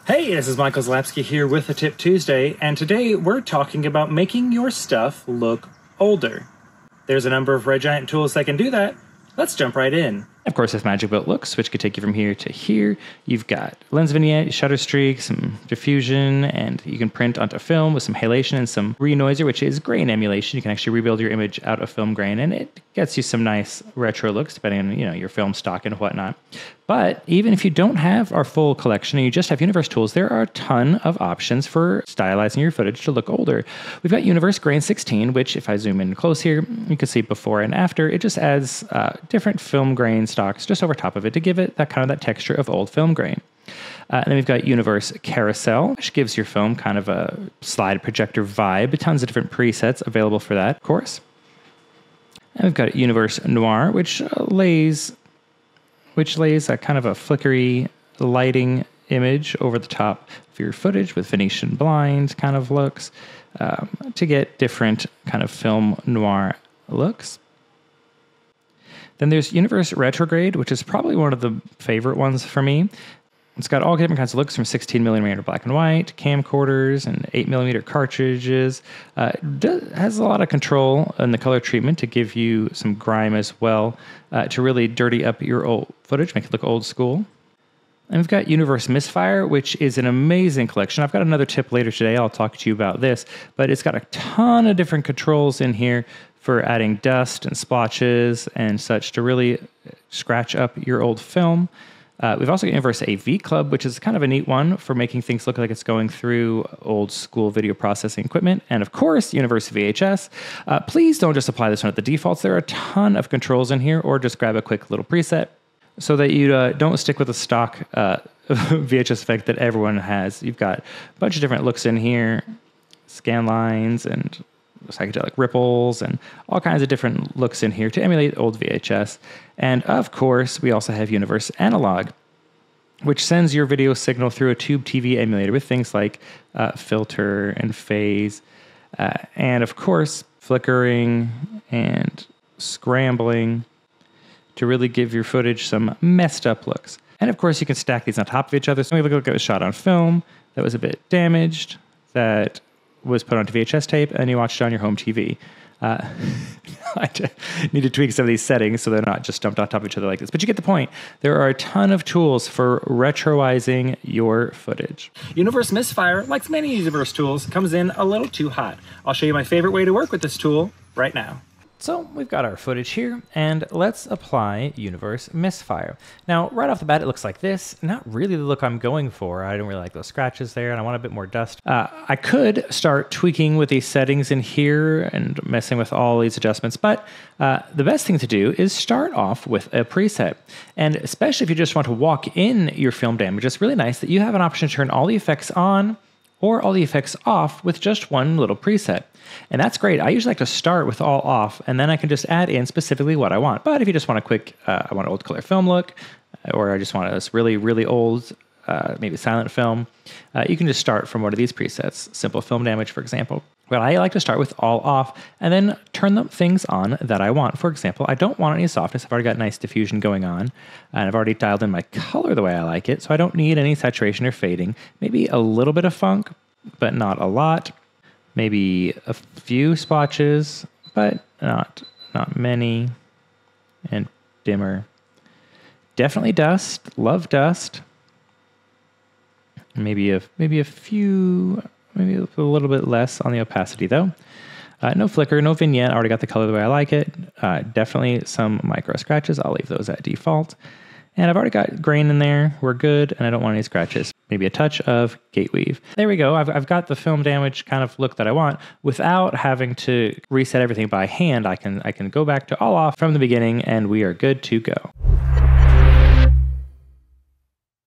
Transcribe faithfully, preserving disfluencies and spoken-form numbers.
Hey, this is Michael Zlapski here with a Tip Tuesday, and today we're talking about making your stuff look older. There's a number of Red Giant tools that can do that. Let's jump right in. Of course, there's Magic Bullet Looks, which could take you from here to here. You've got Lens Vignette, Shutter Streak, some diffusion, and you can print onto film with some halation and some renoiser, which is grain emulation. You can actually rebuild your image out of film grain, and it gets you some nice retro looks, depending on you know your film stock and whatnot. But even if you don't have our full collection and you just have Universe tools, there are a ton of options for stylizing your footage to look older. We've got Universe Grain sixteen, which if I zoom in close here, you can see before and after. It just adds uh, different film grain stocks just over top of it to give it that kind of that texture of old film grain. Uh, and then we've got Universe Carousel, which gives your film kind of a slide projector vibe. Tons of different presets available for that, of course. And we've got Universe Noir, which uh, lays which lays a kind of a flickery lighting image over the top of your footage with Venetian blind kind of looks um, to get different kind of film noir looks. Then there's Universe Retrograde, which is probably one of the favorite ones for me. It's got all different kinds of looks from sixteen millimeter black and white, camcorders, and eight millimeter cartridges. Uh, it does, has a lot of control in the color treatment to give you some grime as well, uh, to really dirty up your old footage, make it look old school. And we've got Universe Misfire, which is an amazing collection. I've got another tip later today. I'll talk to you about this, but it's got a ton of different controls in here for adding dust and splotches and such to really scratch up your old film. Uh, we've also got Universe A V Club, which is kind of a neat one for making things look like it's going through old school video processing equipment. And of course, Universe V H S. Uh, please don't just apply this one at the defaults. There are a ton of controls in here, or just grab a quick little preset so that you uh, don't stick with the stock uh, V H S effect that everyone has. You've got a bunch of different looks in here, scan lines and psychedelic ripples and all kinds of different looks in here to emulate old V H S. And of course, we also have Universe Analog, which sends your video signal through a tube T V emulator with things like uh, filter and phase, uh, and of course, flickering and scrambling to really give your footage some messed up looks. And of course, you can stack these on top of each other. So we look like it was shot on film that was a bit damaged, that was put onto V H S tape, and you watched it on your home T V. Uh, I need to tweak some of these settings so they're not just dumped on top of each other like this. But you get the point. There are a ton of tools for retroizing your footage. Universe Misfire, like many Universe tools, comes in a little too hot. I'll show you my favorite way to work with this tool right now. So we've got our footage here, and let's apply Universe Misfire. Now, right off the bat, it looks like this. Not really the look I'm going for. I don't really like those scratches there, and I want a bit more dust. Uh, I could start tweaking with these settings in here and messing with all these adjustments, but uh, the best thing to do is start off with a preset. And especially if you just want to walk in your film damage, it's really nice that you have an option to turn all the effects on or all the effects off with just one little preset. And that's great. I usually like to start with all off, and then I can just add in specifically what I want. But if you just want a quick, uh, I want an old color film look, or I just want this really, really old, uh, maybe silent film, uh, you can just start from one of these presets, Simple Film Damage, for example. But I like to start with all off and then turn the things on that I want. For example, I don't want any softness. I've already got nice diffusion going on, and I've already dialed in my color the way I like it, so I don't need any saturation or fading. Maybe a little bit of funk, but not a lot. Maybe a few splotches, but not not many, and dimmer. Definitely dust. Love dust. Maybe a maybe a few, maybe a little bit less on the opacity though. Uh, no flicker, no vignette. I already got the color the way I like it. Uh, definitely some micro scratches. I'll leave those at default. And I've already got grain in there. We're good, and I don't want any scratches. Maybe a touch of gate weave. There we go. I've, I've got the film damage kind of look that I want without having to reset everything by hand. I can, I can go back to all off from the beginning, and we are good to go.